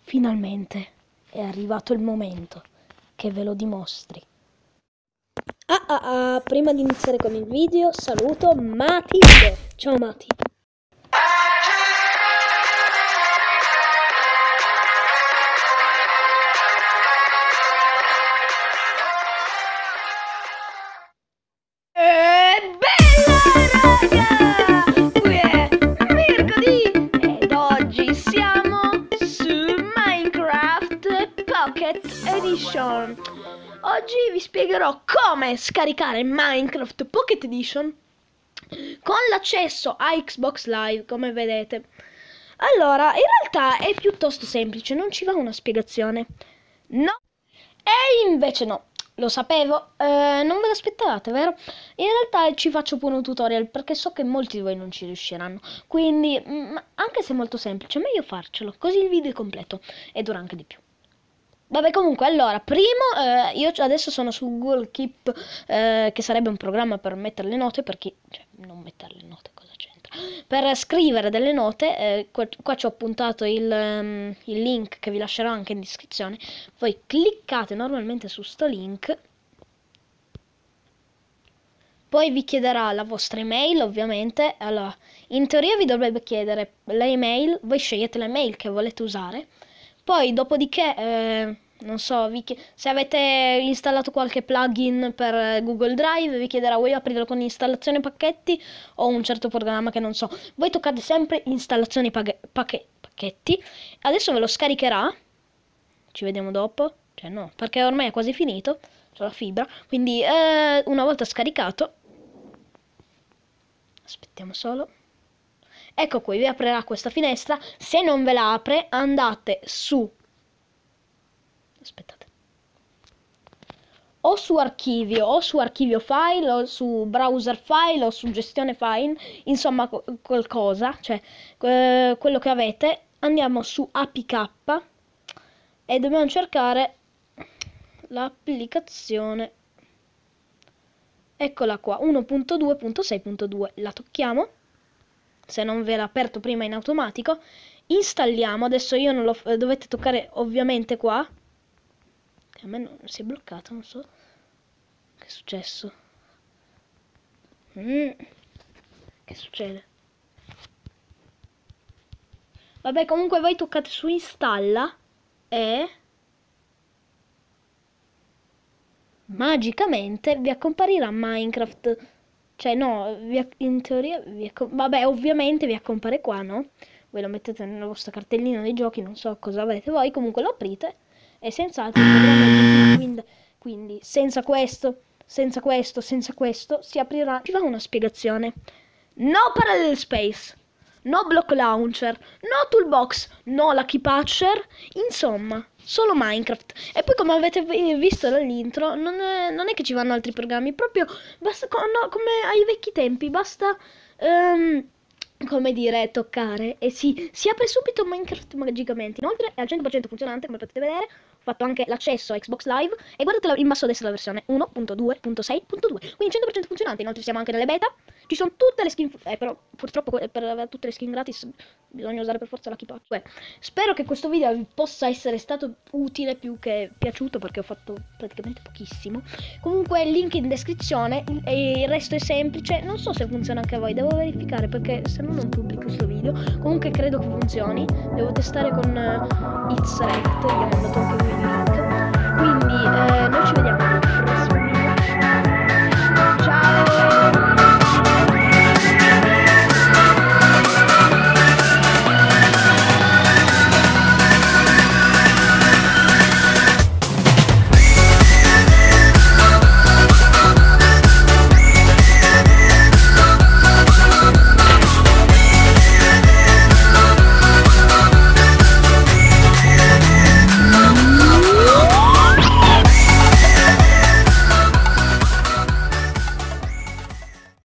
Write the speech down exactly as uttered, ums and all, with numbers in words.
Finalmente è arrivato il momento che ve lo dimostri. Ah ah ah, prima di iniziare con il video saluto Matilde. Ciao Mati. E bella raga! Qui è mercoledì ed oggi siamo su Minecraft Pocket Edition. Oggi vi spiegherò come scaricare Minecraft Pocket Edition con l'accesso a Xbox Live, come vedete. Allora, in realtà è piuttosto semplice, non ci va una spiegazione. No, e invece no. Lo sapevo, eh, non ve l'aspettate, vero? In realtà ci faccio pure un tutorial perché so che molti di voi non ci riusciranno. Quindi, mh, anche se è molto semplice, è meglio farcelo, così il video è completo e dura anche di più. Vabbè, comunque, allora, primo, eh, io adesso sono su Google Keep, eh, che sarebbe un programma per mettere le note, perché, cioè, non mettere le note, cosa c'entra? Per scrivere delle note, eh, qua, qua ci ho appuntato il, um, il link che vi lascerò anche in descrizione. Voi cliccate normalmente su sto link, poi vi chiederà la vostra email, ovviamente. Allora, in teoria vi dovrebbe chiedere l'email, voi scegliete l'email che volete usare. Poi, dopodiché, eh, non so, vi se avete installato qualche plugin per Google Drive, vi chiederà vuoi aprirlo con installazione pacchetti o un certo programma che non so. Voi toccate sempre installazioni pacchetti. Adesso ve lo scaricherà. Ci vediamo dopo. Cioè no, perché ormai è quasi finito. C'ho la fibra. Quindi, eh, una volta scaricato, aspettiamo solo. Ecco qui, vi aprirà questa finestra. Se non ve la apre, andate su... Aspettate. O su archivio, o su archivio file, o su browser file, o su gestione file. Insomma, qualcosa. Cioè, eh, quello che avete. Andiamo su A P K e dobbiamo cercare l'applicazione. Eccola qua, uno punto due punto sei punto due. La tocchiamo. Se non ve l'ha aperto prima in automatico, installiamo. Adesso io non lo dovete toccare ovviamente qua, che a me non si è bloccato, non so che è successo. mm. Che succede? Vabbè, comunque voi toccate su installa e magicamente vi accomparirà Minecraft. Cioè no, vi, in teoria, vi, vabbè, ovviamente vi accompare qua, no? Voi lo mettete nella vostra cartellina dei giochi, non so cosa avrete voi, comunque lo aprite e senz'altro il programma è quindi, quindi senza questo, senza questo, senza questo si aprirà. Ci va una spiegazione. No Parallel Space, no Block Launcher, no Toolbox, no Lucky Patcher, insomma, solo Minecraft. E poi, come avete visto dall'intro, non è, non è che ci vanno altri programmi, proprio basta, no, come ai vecchi tempi, basta, um, come dire, toccare e si, si apre subito Minecraft magicamente. Inoltre è al cento per cento funzionante, come potete vedere. Ho fatto anche l'accesso a Xbox Live e guardate in basso a destra la versione uno punto due punto sei punto due, quindi cento per cento funzionante. Inoltre siamo anche nelle beta, ci sono tutte le skin, eh, però purtroppo per avere tutte le skin gratis bisogna usare per forza la Lucky Patch. Spero che questo video vi possa essere stato utile più che piaciuto, perché ho fatto praticamente pochissimo. Comunque link in descrizione e il resto è semplice. Non so se funziona anche a voi, devo verificare perché se no non pubblico questo video. Comunque credo che funzioni, devo testare con uh, It's Rect, vi ho mandato anche il link. Quindi eh, noi ci vediamo